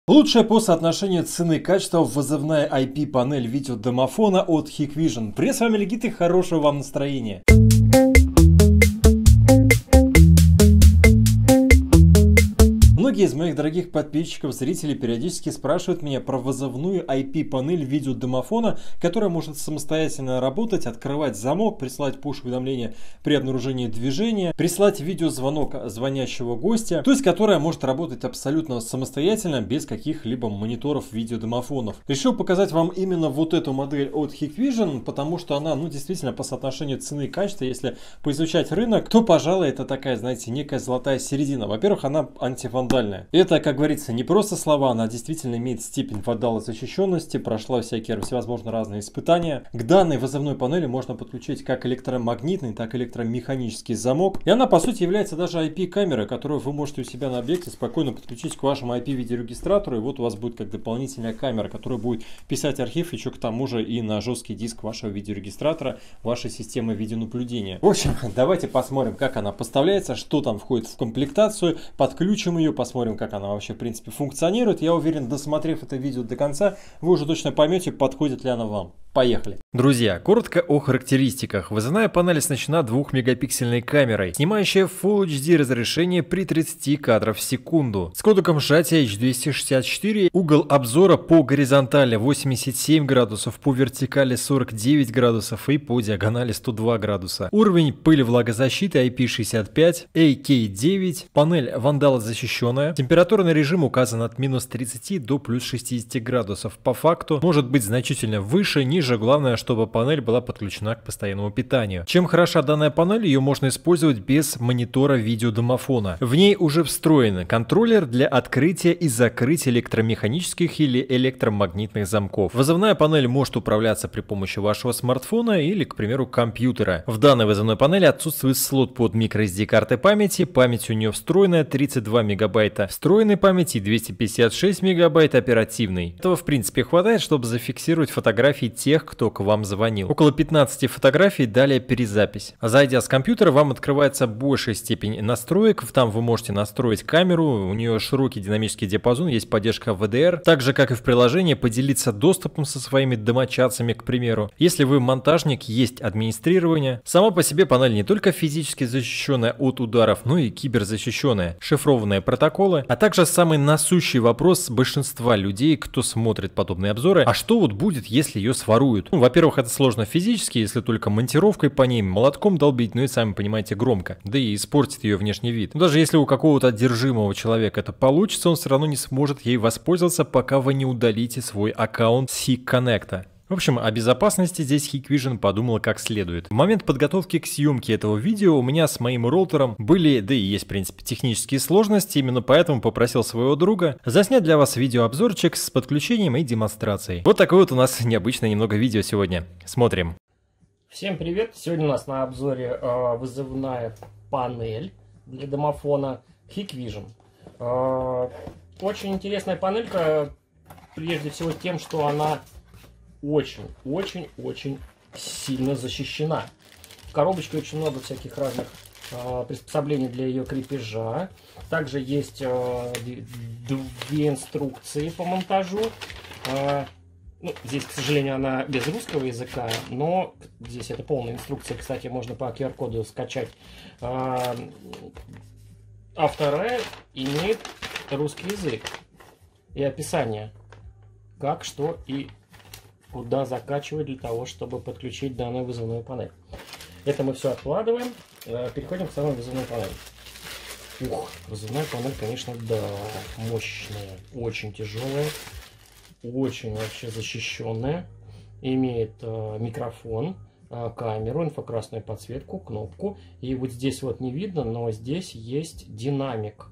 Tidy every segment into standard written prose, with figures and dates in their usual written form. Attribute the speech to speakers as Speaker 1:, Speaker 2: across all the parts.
Speaker 1: Лучшая по соотношению цены и качества вызывная IP-панель видеодомофона от Hikvision. Привет, с вами Легит, и хорошего вам настроения. Многие из моих дорогих подписчиков, зрителей периодически спрашивают меня про вызовную IP-панель видеодомофона, которая может самостоятельно работать, открывать замок, присылать пуш-уведомления при обнаружении движения, присылать видеозвонок звонящего гостя, то есть которая может работать абсолютно самостоятельно, без каких-либо мониторов видеодомофонов. Решил показать вам именно вот эту модель от Hikvision, потому что она, действительно по соотношению цены и качества, если поизучать рынок, то, пожалуй, это такая, знаете, некая золотая середина. Во-первых, она антивандальная. Это, как говорится, не просто слова, она действительно имеет степень вандалозащищенности, прошла всевозможные разные испытания. К данной вызовной панели можно подключить как электромагнитный, так и электромеханический замок. И она, по сути, является даже IP-камерой, которую вы можете у себя на объекте спокойно подключить к вашему IP-видеорегистратору. И вот у вас будет как дополнительная камера, которая будет писать архив еще к тому же и на жесткий диск вашего видеорегистратора, вашей системы видеонаблюдения. В общем, давайте посмотрим, как она поставляется, что там входит в комплектацию, подключим ее, посмотрим, как она вообще в принципе функционирует. Я уверен, досмотрев это видео до конца, вы уже точно поймете, подходит ли она вам. Поехали! Друзья, коротко о характеристиках. Вызывная панель оснащена 2-мегапиксельной камерой, снимающая Full HD разрешение при 30 кадров в секунду. С кодеком сжатия H264, угол обзора по горизонтали 87 градусов, по вертикали 49 градусов и по диагонали 102 градуса. Уровень пыли влагозащиты IP65, AK9, панель вандалозащищенная. Температурный режим указан от минус 30 до плюс 60 градусов. По факту может быть значительно выше, ниже. Главное, чтобы панель была подключена к постоянному питанию. Чем хороша данная панель, ее можно использовать без монитора видеодомофона. В ней уже встроен контроллер для открытия и закрытия электромеханических или электромагнитных замков. Вызывная панель может управляться при помощи вашего смартфона или, к примеру, компьютера. В данной вызывной панели отсутствует слот под microSD карты памяти. Память у нее встроенная 32 мегабайта встроенной памяти и 256 мегабайт оперативной. Этого в принципе хватает, чтобы зафиксировать фотографии тех, кто к вам звонил. Около 15 фотографий, далее перезапись. Зайдя с компьютера, вам открывается большая степень настроек. Там вы можете настроить камеру, у нее широкий динамический диапазон, есть поддержка VDR. Так же, как и в приложении, поделиться доступом со своими домочадцами, к примеру. Если вы монтажник, есть администрирование. Сама по себе панель не только физически защищенная от ударов, но и киберзащищенная. Шифрованные протоколы, а также самый насущий вопрос большинства людей, кто смотрит подобные обзоры: а что вот будет, если ее своруют? Во-первых, это сложно физически, если только монтировкой по ней, молотком долбить, и сами понимаете, громко, да и испортит ее внешний вид. Но даже если у какого-то одержимого человека это получится, он все равно не сможет ей воспользоваться, пока вы не удалите свой аккаунт с HikConnect. В общем, о безопасности здесь Hikvision подумала как следует. В момент подготовки к съемке этого видео у меня с моим роутером были, да и есть в принципе, технические сложности, именно поэтому попросил своего друга заснять для вас видеообзорчик с подключением и демонстрацией. Вот такое вот у нас необычное немного видео сегодня. Смотрим.
Speaker 2: Всем привет! Сегодня у нас на обзоре вызывная панель для домофона Hikvision. Очень интересная панелька, прежде всего тем, что она очень сильно защищена. В коробочке очень много всяких разных приспособлений для ее крепежа. Также есть две инструкции по монтажу. Здесь, к сожалению, она без русского языка, но здесь это полная инструкция. Кстати, можно по QR-коду скачать. А вторая имеет русский язык и описание, как, что и куда закачивать для того, чтобы подключить данную вызывную панель. Это мы все откладываем. Переходим к самой вызывной панели. Вызывная панель, конечно, да, мощная, очень тяжелая, очень вообще защищенная. Имеет микрофон, камеру, инфракрасную подсветку, кнопку. И вот здесь вот не видно, но здесь есть динамик.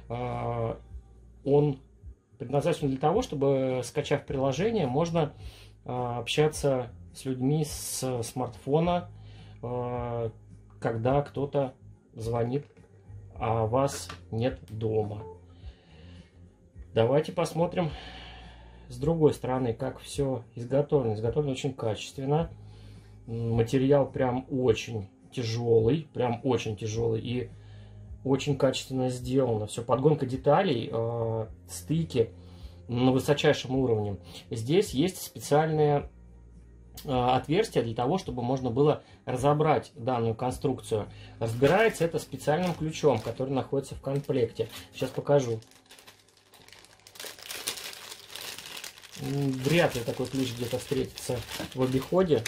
Speaker 2: Он предназначен для того, чтобы, скачав приложение, можно общаться с людьми с смартфона, когда кто-то звонит, а вас нет дома. Давайте посмотрим с другой стороны, как все изготовлено. Изготовлено очень качественно. Материал прям очень тяжелый, и очень качественно сделано. Все, подгонка деталей, стыки на высочайшем уровне. Здесь есть специальные отверстия для того, чтобы можно было разобрать данную конструкцию. Разбирается это специальным ключом, который находится в комплекте. Сейчас покажу. Вряд ли такой ключ где-то встретится в обиходе.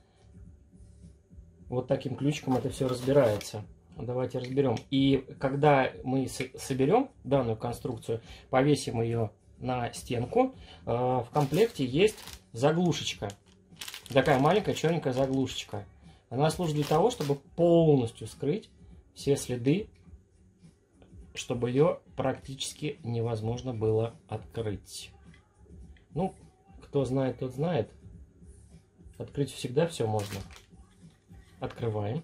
Speaker 2: Вот таким ключиком это все разбирается. Давайте разберем. И когда мы соберем данную конструкцию, повесим ее на стенку, в комплекте есть заглушечка. Такая маленькая черненькая заглушечка. Она служит для того, чтобы полностью скрыть все следы, чтобы ее практически невозможно было открыть. Ну, кто знает, тот знает. Открыть всегда все можно. Открываем.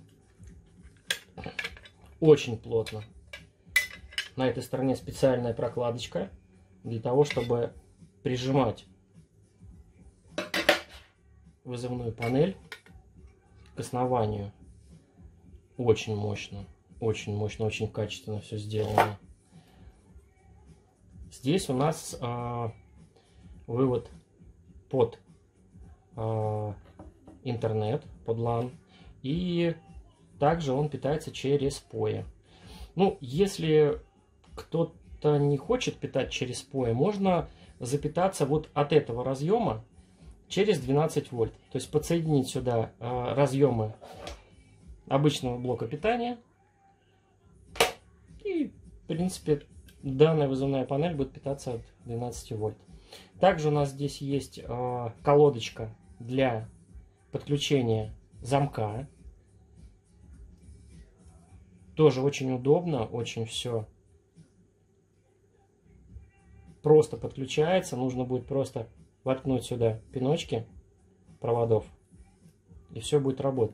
Speaker 2: Очень плотно. На этой стороне специальная прокладочка для того, чтобы прижимать вызывную панель к основанию. Очень мощно, очень качественно все сделано. Здесь у нас вывод под интернет, под LAN, и также он питается через PoE. Ну, если кто-то не хочет питать через PoE, можно запитаться вот от этого разъема через 12 вольт. То есть подсоединить сюда разъемы обычного блока питания. И, в принципе, данная вызывная панель будет питаться от 12 вольт. Также у нас здесь есть колодочка для подключения замка. Тоже очень удобно, очень все просто подключается. Нужно будет просто воткнуть сюда пиночки проводов, и все будет работать.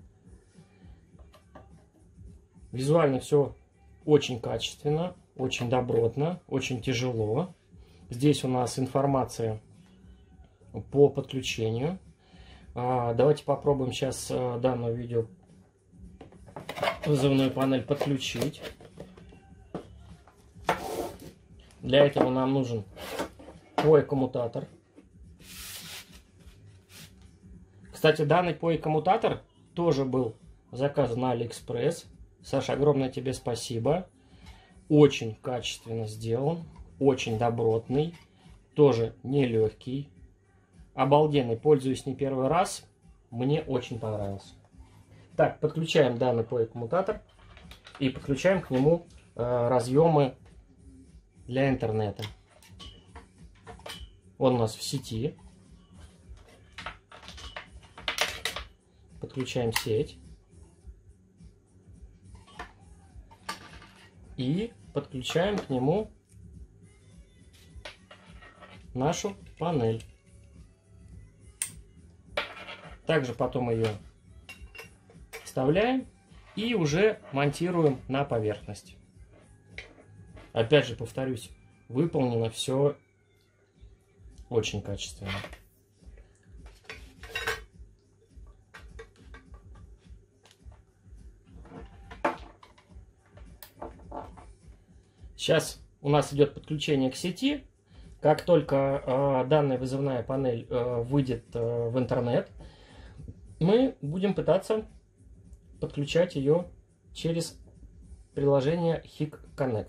Speaker 2: Визуально все очень качественно, очень добротно, очень тяжело. Здесь у нас информация по подключению. Давайте попробуем сейчас данную видео вызывную панель подключить. Для этого нам нужен PoE-коммутатор. Кстати, данный PoE-коммутатор тоже был заказан на AliExpress. Саша, огромное тебе спасибо. Очень качественно сделан, очень добротный, тоже нелегкий, обалденный. Пользуюсь не первый раз, мне очень понравился. Так, подключаем данный PoE-коммутатор и подключаем к нему разъемы для интернета. Он у нас в сети. Подключаем сеть. И подключаем к нему нашу панель. Также потом ее вставляем и уже монтируем на поверхность. Опять же, повторюсь, выполнено все очень качественно. Сейчас у нас идет подключение к сети. Как только данная вызывная панель выйдет в интернет, мы будем пытаться подключать ее через приложение HIC Connect.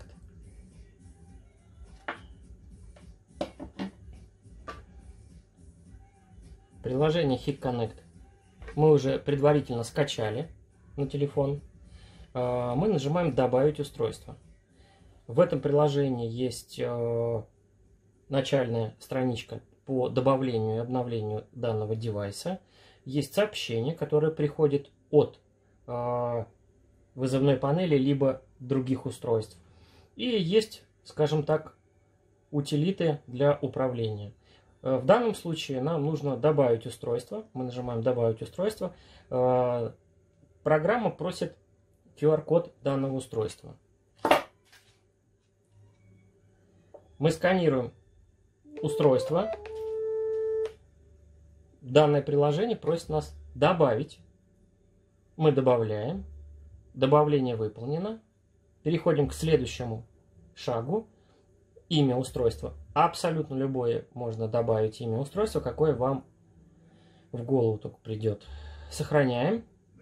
Speaker 2: Приложение HIC Connect мы уже предварительно скачали на телефон. Мы нажимаем «Добавить устройство». В этом приложении есть начальная страничка по добавлению и обновлению данного девайса. Есть сообщение, которое приходит от вызывной панели либо других устройств. И есть, скажем так, утилиты для управления. В данном случае нам нужно добавить устройство. Мы нажимаем «Добавить устройство». Программа просит QR-код данного устройства. Мы сканируем устройство. Данное приложение просит нас добавить. Мы добавляем. Добавление выполнено. Переходим к следующему шагу. имя устройства. Абсолютно любое можно добавить имя устройства, какое вам в голову только придет. Сохраняем.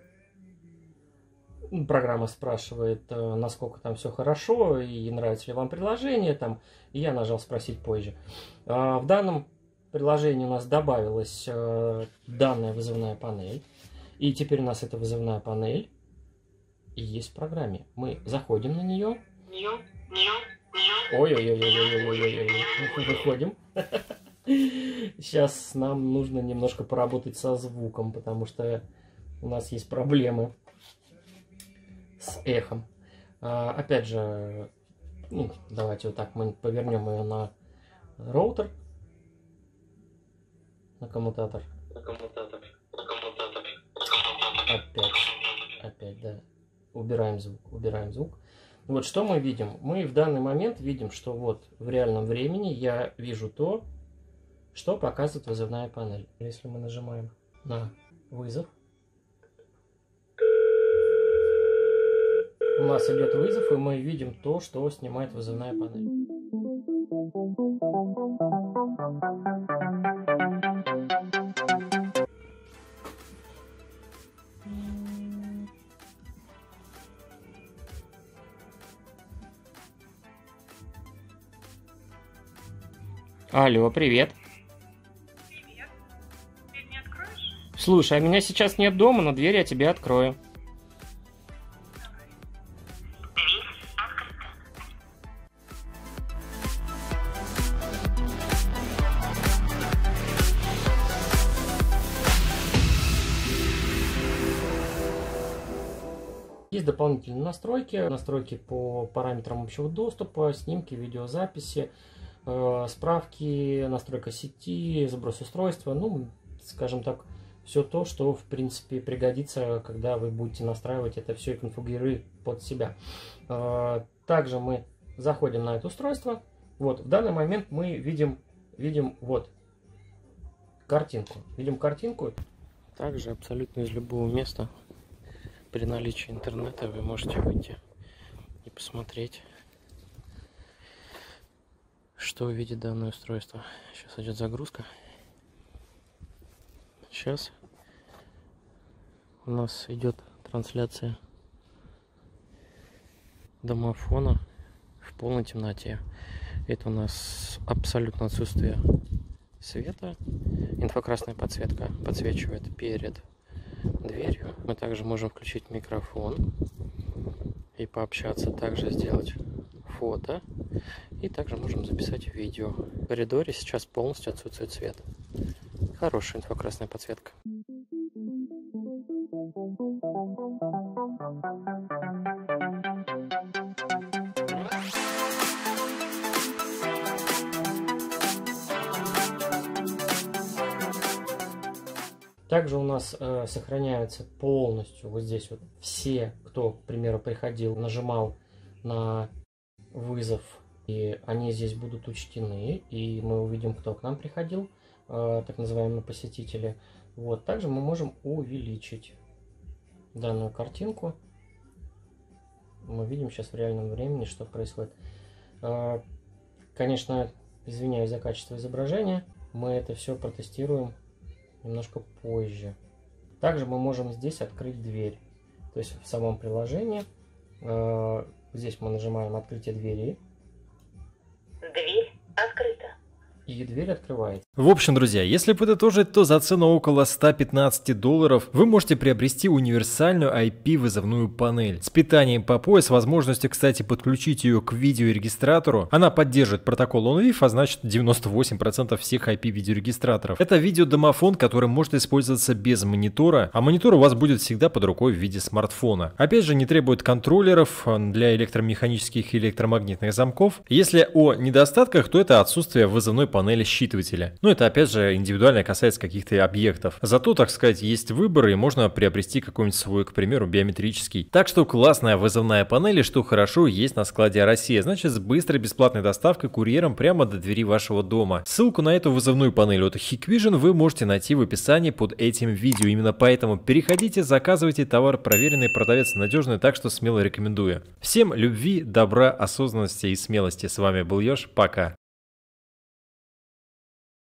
Speaker 2: Программа спрашивает, насколько там все хорошо и нравится ли вам приложение. Там, и я нажал «Спросить позже». В данном приложении у нас добавилась данная вызывная панель. И теперь у нас эта вызывная панель и есть в программе. Мы заходим на нее. Ой-ой-ой-ой-ой-ой-ой-ой. Выходим. Сейчас нам нужно немножко поработать со звуком, потому что у нас есть проблемы с эхом. Опять же, давайте вот так мы повернем ее на роутер, на коммутатор. Опять, да. Убираем звук. Вот что мы видим. Мы в данный момент видим, что вот в реальном времени я вижу то, что показывает вызывная панель. Если мы нажимаем на вызов, у нас идет вызов, и мы видим то, что снимает вызывная панель. Алло, привет.
Speaker 3: Привет. Дверь не откроешь?
Speaker 2: Слушай, а меня сейчас нет дома, но дверь я тебе открою. Есть дополнительные настройки по параметрам общего доступа, снимки, видеозаписи, справки, настройка сети, заброс устройства, ну, скажем так, все то, что, в принципе, пригодится, когда вы будете настраивать это все и конфигурировать под себя. Также мы заходим на это устройство. Вот, в данный момент мы видим вот картинку. Видим картинку. Также абсолютно из любого места при наличии интернета вы можете выйти и посмотреть, что видит данное устройство. Сейчас идет загрузка. Сейчас у нас идет трансляция домофона в полной темноте. Это у нас абсолютно отсутствие света. Инфракрасная подсветка подсвечивает перед дверью. Мы также можем включить микрофон и пообщаться, также сделать фото, и также можем записать видео. В коридоре сейчас полностью отсутствует свет. Хорошая инфракрасная подсветка. Также у нас сохраняются полностью вот здесь вот все, кто, к примеру, приходил, нажимал на вызов, и они здесь будут учтены, и мы увидим, кто к нам приходил, так называемые посетители. Вот. Также мы можем увеличить данную картинку. Мы видим сейчас в реальном времени, что происходит. Конечно, извиняюсь за качество изображения, мы это все протестируем немножко позже. Также мы можем здесь открыть дверь. То есть в самом приложении здесь мы нажимаем «Открытие двери».
Speaker 3: Дверь открыта.
Speaker 2: И дверь открывается.
Speaker 1: В общем, друзья, если подытожить, то за цену около $115 вы можете приобрести универсальную IP-вызовную панель с питанием по пояс, возможностью, кстати, подключить ее к видеорегистратору. Она поддерживает протокол OnVIF, а значит 98% всех IP-видеорегистраторов. Это видеодомофон, который может использоваться без монитора, а монитор у вас будет всегда под рукой в виде смартфона. Опять же, не требует контроллеров для электромеханических и электромагнитных замков. Если о недостатках, то это отсутствие вызовной панели панели считывателя. Но это опять же индивидуально касается каких-то объектов. Зато, так сказать, есть выбор и можно приобрести какой-нибудь свой, к примеру, биометрический. Так что классная вызовная панель, и что хорошо, есть на складе Россия. Значит, с быстрой бесплатной доставкой курьером прямо до двери вашего дома. Ссылку на эту вызовную панель от Hikvision вы можете найти в описании под этим видео. Именно поэтому переходите, заказывайте товар, проверенный, продавец надежный, так что смело рекомендую. Всем любви, добра, осознанности и смелости. С вами был Ёж. Пока.